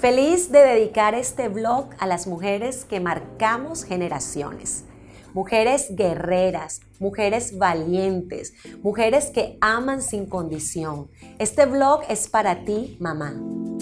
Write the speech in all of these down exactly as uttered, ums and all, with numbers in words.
Feliz de dedicar este vlog a las mujeres que marcamos generaciones. Mujeres guerreras, mujeres valientes, mujeres que aman sin condición. Este vlog es para ti, mamá.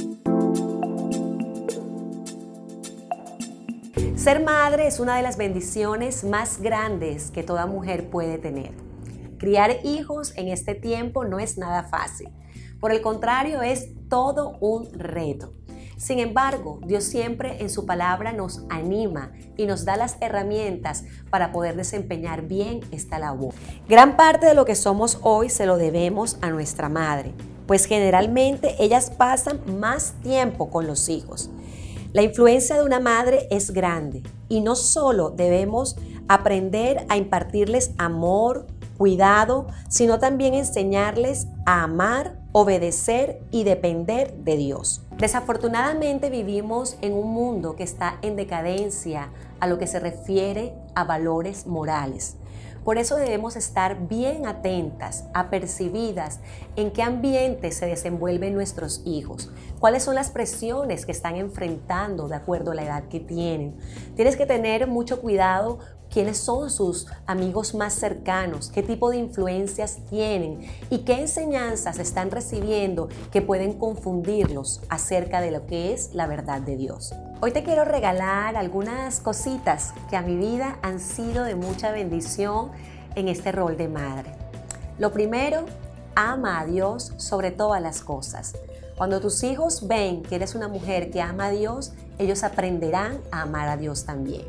Ser madre es una de las bendiciones más grandes que toda mujer puede tener. Criar hijos en este tiempo no es nada fácil. Por el contrario, es todo un reto. Sin embargo, Dios siempre en su palabra nos anima y nos da las herramientas para poder desempeñar bien esta labor. Gran parte de lo que somos hoy se lo debemos a nuestra madre, pues generalmente ellas pasan más tiempo con los hijos. La influencia de una madre es grande y no solo debemos aprender a impartirles amor, cuidado, sino también enseñarles a amar, obedecer y depender de Dios. Desafortunadamente vivimos en un mundo que está en decadencia a lo que se refiere a valores morales. Por eso debemos estar bien atentas, apercibidas en qué ambiente se desenvuelven nuestros hijos, cuáles son las presiones que están enfrentando de acuerdo a la edad que tienen. Tienes que tener mucho cuidado quiénes son sus amigos más cercanos, qué tipo de influencias tienen y qué enseñanzas están recibiendo que pueden confundirlos acerca de lo que es la verdad de Dios. Hoy te quiero regalar algunas cositas que a mi vida han sido de mucha bendición en este rol de madre. Lo primero, ama a Dios sobre todas las cosas. Cuando tus hijos ven que eres una mujer que ama a Dios, ellos aprenderán a amar a Dios también.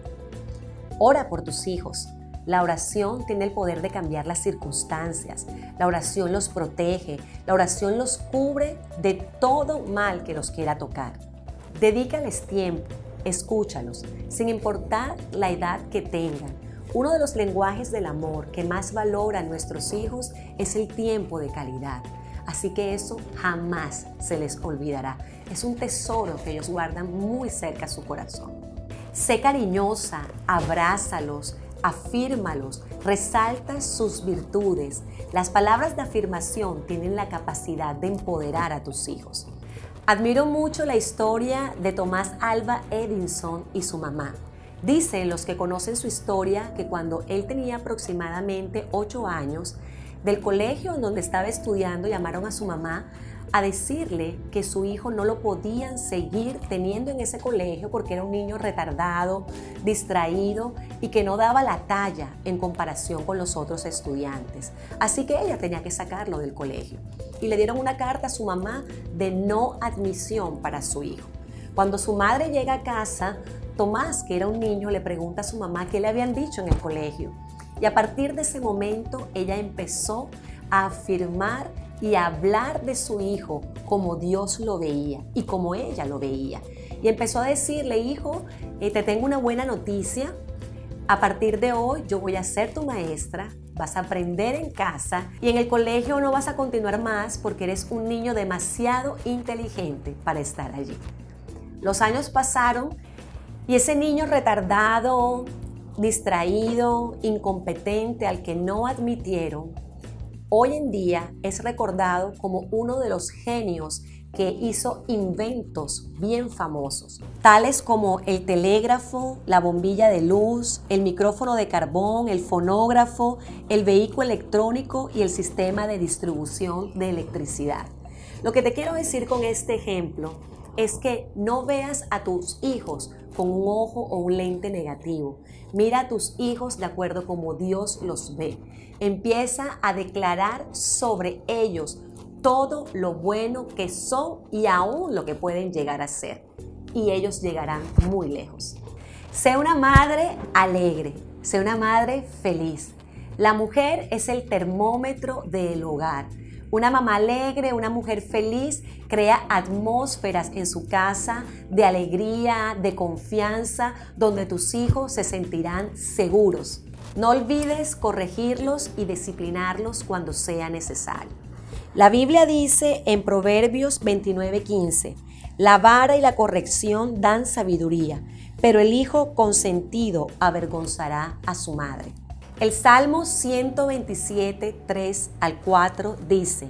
Ora por tus hijos. La oración tiene el poder de cambiar las circunstancias. La oración los protege. La oración los cubre de todo mal que los quiera tocar. Dedícales tiempo. Escúchalos, sin importar la edad que tengan. Uno de los lenguajes del amor que más valoran nuestros hijos es el tiempo de calidad. Así que eso jamás se les olvidará. Es un tesoro que ellos guardan muy cerca a su corazón. Sé cariñosa, abrázalos, afírmalos, resalta sus virtudes. Las palabras de afirmación tienen la capacidad de empoderar a tus hijos. Admiro mucho la historia de Thomas Alva Edison y su mamá. Dicen los que conocen su historia que cuando él tenía aproximadamente ocho años, del colegio en donde estaba estudiando llamaron a su mamá a decirle que su hijo no lo podían seguir teniendo en ese colegio porque era un niño retardado, distraído y que no daba la talla en comparación con los otros estudiantes. Así que ella tenía que sacarlo del colegio. Y le dieron una carta a su mamá de no admisión para su hijo. Cuando su madre llega a casa, Tomás, que era un niño, le pregunta a su mamá qué le habían dicho en el colegio. Y a partir de ese momento, ella empezó a afirmar y a hablar de su hijo como Dios lo veía y como ella lo veía. Y empezó a decirle, hijo, eh, te tengo una buena noticia. A partir de hoy yo voy a ser tu maestra, vas a aprender en casa y en el colegio no vas a continuar más porque eres un niño demasiado inteligente para estar allí. Los años pasaron y ese niño retardado, distraído, incompetente al que no admitieron, hoy en día es recordado como uno de los genios que hizo inventos bien famosos, tales como el telégrafo, la bombilla de luz, el micrófono de carbón, el fonógrafo, el vehículo electrónico y el sistema de distribución de electricidad. Lo que te quiero decir con este ejemplo es que no veas a tus hijos con un ojo o un lente negativo. Mira a tus hijos de acuerdo como Dios los ve. Empieza a declarar sobre ellos todo lo bueno que son y aún lo que pueden llegar a ser. Y ellos llegarán muy lejos. Sé una madre alegre, sé una madre feliz. La mujer es el termómetro del hogar. Una mamá alegre, una mujer feliz, crea atmósferas en su casa de alegría, de confianza, donde tus hijos se sentirán seguros. No olvides corregirlos y disciplinarlos cuando sea necesario. La Biblia dice en Proverbios veintinueve quince, la vara y la corrección dan sabiduría, pero el hijo consentido avergonzará a su madre. El Salmo ciento veintisiete, tres al cuatro dice,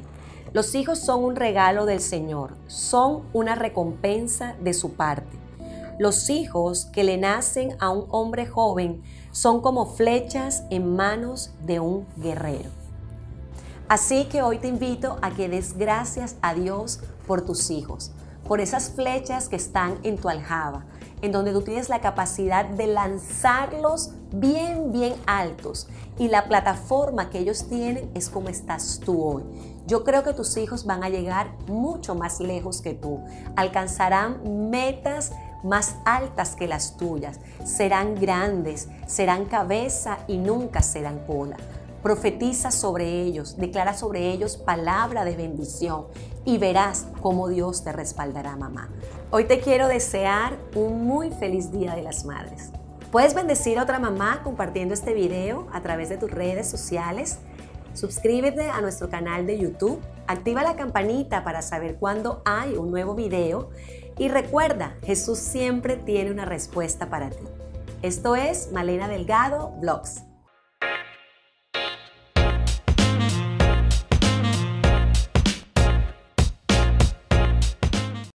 Los hijos son un regalo del Señor, son una recompensa de su parte. Los hijos que le nacen a un hombre joven son como flechas en manos de un guerrero. Así que hoy te invito a que des gracias a Dios por tus hijos, por esas flechas que están en tu aljaba, en donde tú tienes la capacidad de lanzarlos bien, bien altos. Y la plataforma que ellos tienen es como estás tú hoy. Yo creo que tus hijos van a llegar mucho más lejos que tú. Alcanzarán metas más altas que las tuyas. Serán grandes, serán cabeza y nunca serán cola. Profetiza sobre ellos, declara sobre ellos palabra de bendición y verás cómo Dios te respaldará, mamá. Hoy te quiero desear un muy feliz Día de las Madres. Puedes bendecir a otra mamá compartiendo este video a través de tus redes sociales. Suscríbete a nuestro canal de YouTube, activa la campanita para saber cuándo hay un nuevo video y recuerda, Jesús siempre tiene una respuesta para ti. Esto es Malena Delgado Vlogs.